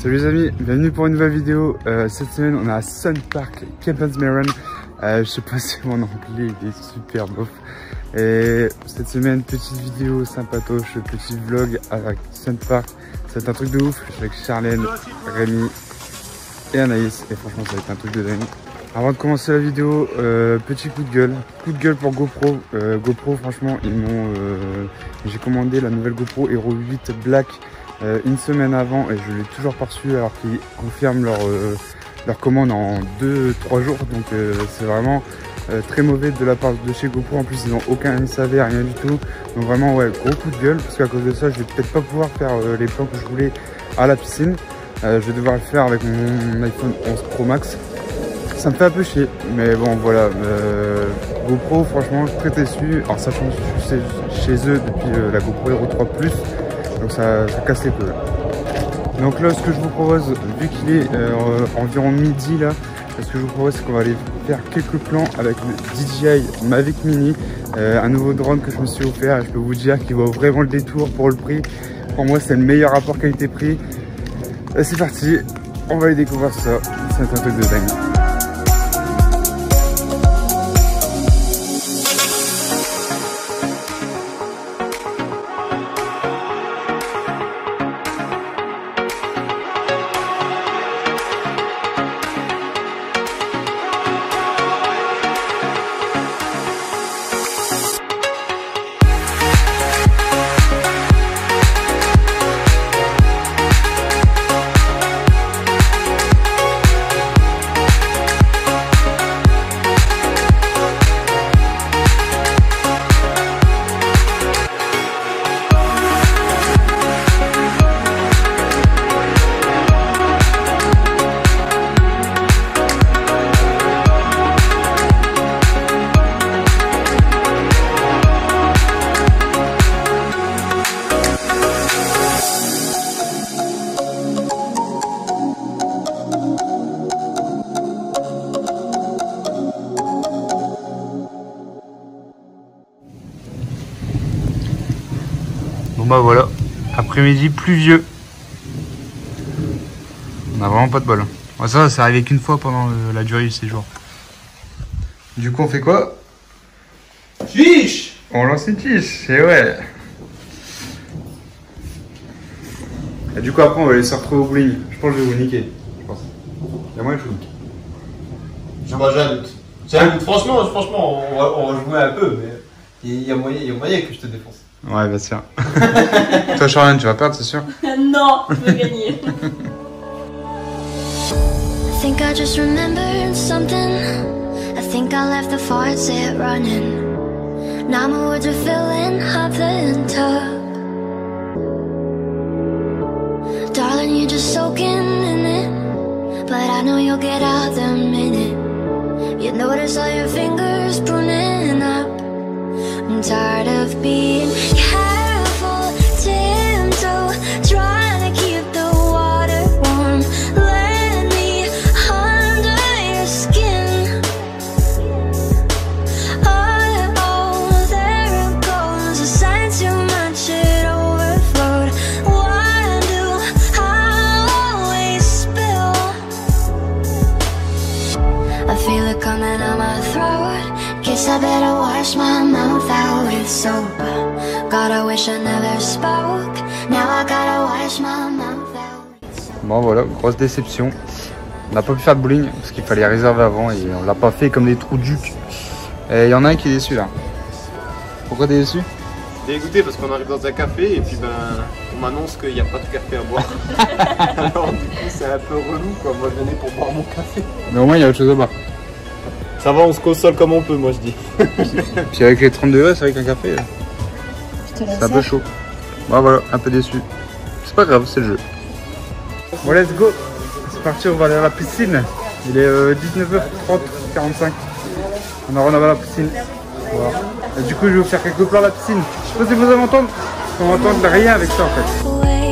Salut les amis, bienvenue pour une nouvelle vidéo. Cette semaine on est à Sun Park, Capensmeron. Je sais pas si mon anglais il est super bof. Et cette semaine, petite vidéo sympatoche, petit vlog avec Sun Park. C'est un truc de ouf avec Charlène, Rémi et Anaïs. Et franchement ça va être un truc de dingue. Avant de commencer la vidéo, petit coup de gueule. Coup de gueule pour GoPro. GoPro franchement ils m'ont... j'ai commandé la nouvelle GoPro Hero 8 Black une semaine avant et je l'ai toujours pas reçu alors qu'ils confirment leur commande en 2-3 jours. Donc c'est vraiment très mauvais de la part de chez GoPro. En plus ils n'ont aucun SAV, rien du tout. Donc vraiment ouais, gros coup de gueule parce qu'à cause de ça je vais peut-être pas pouvoir faire les plans que je voulais à la piscine. Je vais devoir le faire avec mon iPhone 11 Pro Max. Ça me fait un peu chier, mais bon voilà, GoPro franchement très déçu. Alors sachant que je suis chez eux depuis la GoPro Hero 3 Plus, donc ça casse les couilles. Donc là ce que je vous propose, vu qu'il est environ midi là, ce que je vous propose c'est qu'on va aller faire quelques plans avec le DJI Mavic Mini, un nouveau drone que je me suis offert et je peux vous dire qu'il vaut vraiment le détour pour le prix. Pour moi c'est le meilleur rapport qualité-prix. C'est parti, on va aller découvrir tout ça, c'est un truc de dingue. Bon bah voilà, après-midi pluvieux. On a vraiment pas de bol. Bon, ça c'est arrivé qu'une fois pendant la durée du séjour. Du coup on fait quoi? Fiche. On lance une fiche, et ouais. Et du coup après on va aller se retrouver au bowling. Je pense que je vais vous niquer, je pense. Il y a moyen que je vous nique. Moi j'ai un doute. Franchement, on va jouer un peu, mais il y a moyen que je te défonce. Ouais, bien sûr. Toi, Charlène, tu vas perdre, c'est sûr? Non, je veux gagner. I think I just remembered something. I think I left the faucet running. Now my words are filling up the tub. Darling, you're just soaking in it, but I know you'll get out the minute you notice all your fingers pruning up. I'm tired of being careful, tiptoe, trying to keep the water warm. Let me under your skin. Oh, there it goes. The sign too much, it overflowed. Why do I always spill? I feel it coming out my throat. Guess I better wash my mouth out with soap. God, I wish I never spoke. Now I gotta wash my mouth out with soap. Bon voilà, grosse déception. On n'a pas pu faire de bowling parce qu'il fallait réserver avant et on l'a pas fait comme des trous du cul. Et il y en a un qui est déçu là. Pourquoi t'es déçu? Dégoûté parce qu'on arrive dans un café et puis on m'annonce qu'il n'y a pas de café à boire. Alors du coup c'est un peu relou quoi, moi je venais pour boire mon café. Mais au moins il y a autre chose à boire. Ça va, on se console comme on peut, moi je dis. Puis avec les 30 degrés, c'est vrai qu'un café, c'est un peu chaud. Bon voilà, un peu déçu. C'est pas grave, c'est le jeu. Bon, let's go. C'est parti, on va aller à la piscine. Il est 19h30, 45. On va à la piscine. Voilà. Et du coup, je vais vous faire quelques plans à la piscine. Je sais pas si vous allez m'entendre. On va entendre rien avec ça en fait.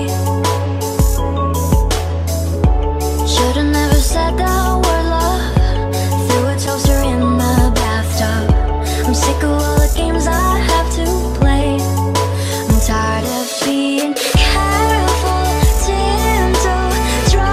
I'm sick of all the games I have to play. I'm tired of being careful, tiptoe, try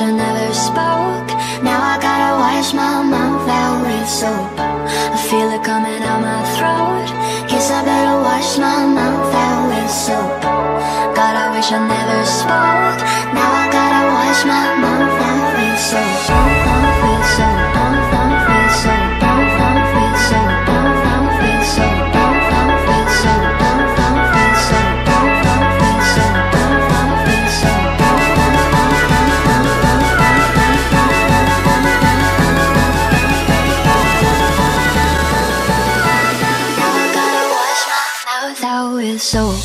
I never spoke. Now I gotta wash my mouth out with soap. I feel it coming out my throat. Guess I better wash my mouth out with soap. God, I wish I never spoke. Now I gotta wash my mouth out with soap. Mouth with soap. Mouth with soap. Mouth with soap. Mouth with soap. Mouth with soap. Mouth with soap. Mouth with soap. Mouth with soap. Now I gotta wash my mouth out with soap.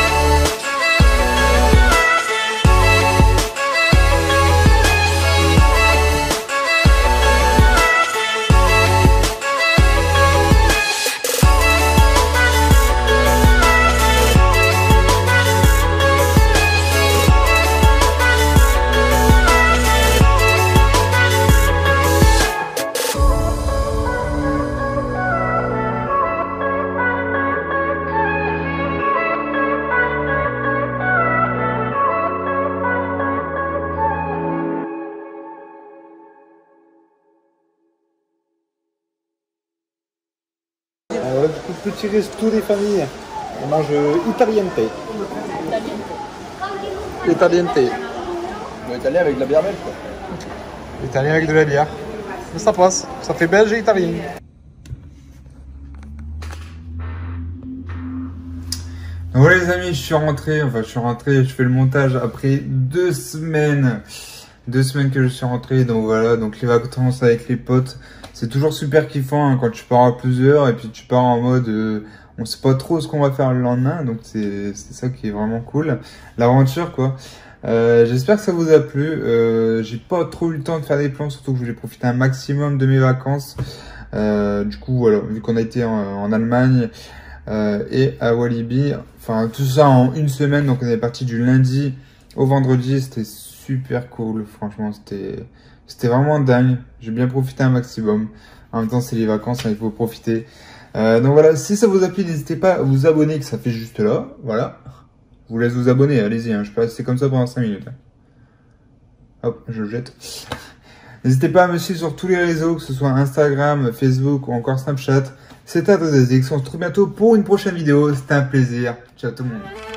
Petit resto des familles. On mange italiente. Italiente. Italien avec de la bière belge quoi. Italien avec de la bière. Mais ça passe. Ça fait belge et italien. Voilà les amis, je suis rentré, je fais le montage après 2 semaines. 2 semaines que je suis rentré, donc voilà, donc les vacances avec les potes, c'est toujours super kiffant hein, quand tu pars à plusieurs et puis tu pars en mode on sait pas trop ce qu'on va faire le lendemain, donc c'est ça qui est vraiment cool, l'aventure quoi. J'espère que ça vous a plu, j'ai pas trop eu le temps de faire des plans, surtout que je voulais profiter un maximum de mes vacances. Du coup voilà, vu qu'on a été en Allemagne et à Walibi, enfin tout ça en 1 semaine, donc on est parti du lundi au vendredi, c'était super cool, franchement c'était vraiment dingue, j'ai bien profité un maximum. En même temps c'est les vacances, hein, il faut profiter. Donc voilà, si ça vous a plu, n'hésitez pas à vous abonner, que ça fait juste là, voilà. Je vous laisse vous abonner, allez-y, hein, je peux rester comme ça pendant 5 minutes. Hop, je le jette. N'hésitez pas à me suivre sur tous les réseaux, que ce soit Instagram, Facebook ou encore Snapchat. C'était Adrien Zix, on se retrouve bientôt pour une prochaine vidéo, c'était un plaisir. Ciao tout le monde.